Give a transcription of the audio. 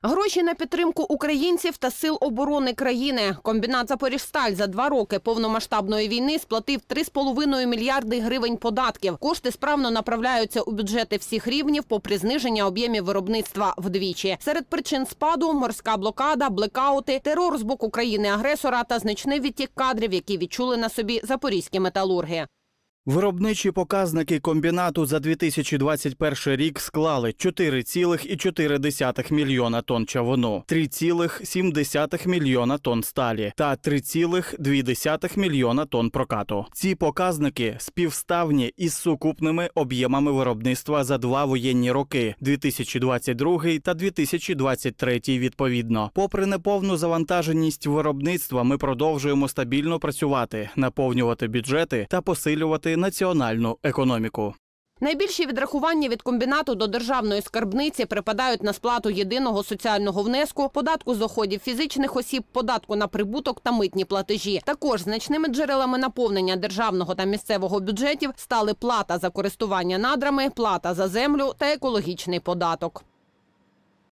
Гроші на підтримку українців та сил оборони країни. Комбінат «Запоріжсталь» за 2 роки повномасштабної війни сплатив 3,5 мільярди гривень податків. Кошти справно направляються у бюджети всіх рівнів, попри зниження об'ємів виробництва вдвічі. Серед причин спаду – морська блокада, блекаути, терор з боку країни-агресора та значний відтік кадрів, які відчули на собі запорізькі металурги. Виробничі показники комбінату за 2021 рік склали 4,4 мільйона тонн чавуну, 3,7 мільйона тонн сталі та 3,2 мільйона тонн прокату. Ці показники співставні із сукупними об'ємами виробництва за 2 воєнні роки – 2022 та 2023 відповідно. Попри неповну завантаженість виробництва, ми продовжуємо стабільно працювати, наповнювати бюджети та посилювати національну економіку. Найбільші відрахування від комбінату до державної скарбниці припадають на сплату єдиного соціального внеску, податку з доходів фізичних осіб, податку на прибуток та митні платежі. Також значними джерелами наповнення державного та місцевого бюджетів стали плата за користування надрами, плата за землю та екологічний податок.